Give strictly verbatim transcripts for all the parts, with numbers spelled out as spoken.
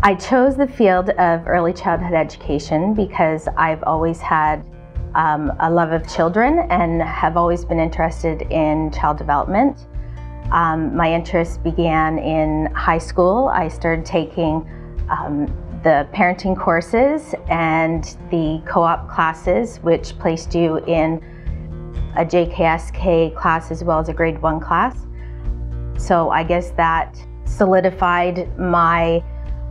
I chose the field of early childhood education because I've always had um, a love of children and have always been interested in child development. Um, my interest began in high school. I started taking um, the parenting courses and the co-op classes, which placed you in a J K S K class as well as a grade one class. So I guess that solidified my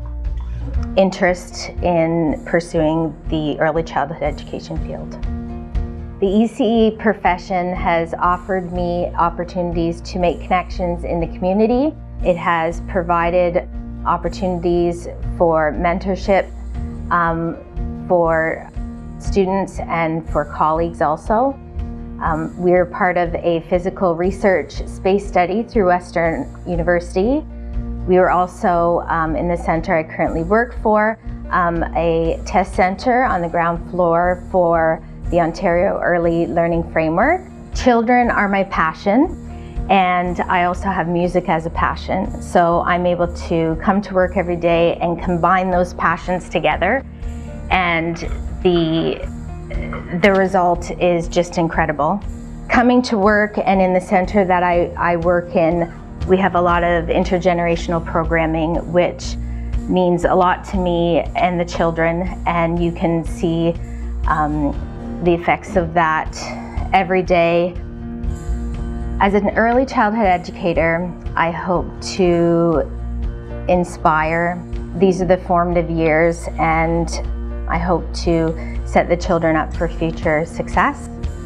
interest in pursuing the early childhood education field. The E C E profession has offered me opportunities to make connections in the community. It has provided opportunities for mentorship um, for students and for colleagues also. Um, we're part of a physical research space study through Western University. We were also, um, in the center I currently work for, um, a test center on the ground floor for the Ontario Early Learning Framework. Children are my passion, and I also have music as a passion. So I'm able to come to work every day and combine those passions together, and the, the result is just incredible. Coming to work, and in the center that I, I work in, we have a lot of intergenerational programming, which means a lot to me and the children, and you can see um, the effects of that every day. As an early childhood educator, I hope to inspire. These are the formative years, and I hope to set the children up for future success.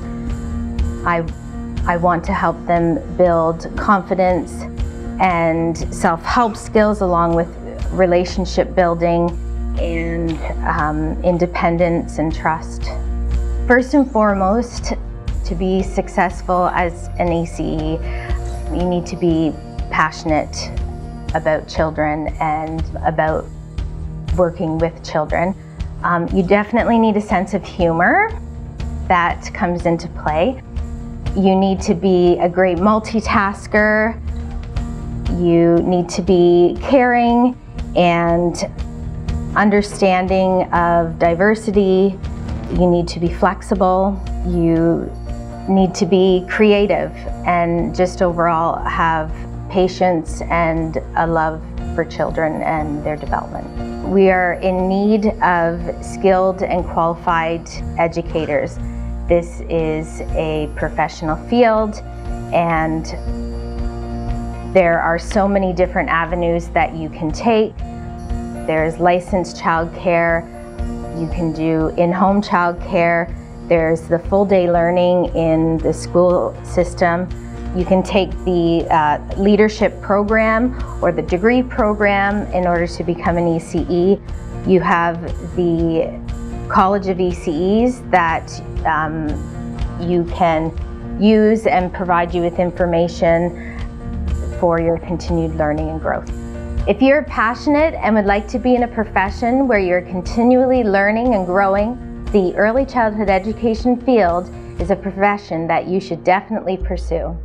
I, I want to help them build confidence and self-help skills along with relationship building and um, independence and trust. First and foremost, to be successful as an E C E, you need to be passionate about children and about working with children. Um, you definitely need a sense of humor that comes into play. You need to be a great multitasker. You need to be caring and understanding of diversity. You need to be flexible. You need to be creative and just overall have patience and a love for children and their development. We are in need of skilled and qualified educators. This is a professional field, and there are so many different avenues that you can take. There's licensed childcare. You can do in-home childcare. There's the full-day learning in the school system. You can take the uh, leadership program or the degree program in order to become an E C E. You have the College of E C Es that um, you can use and provide you with information for your continued learning and growth. If you're passionate and would like to be in a profession where you're continually learning and growing, the early childhood education field is a profession that you should definitely pursue.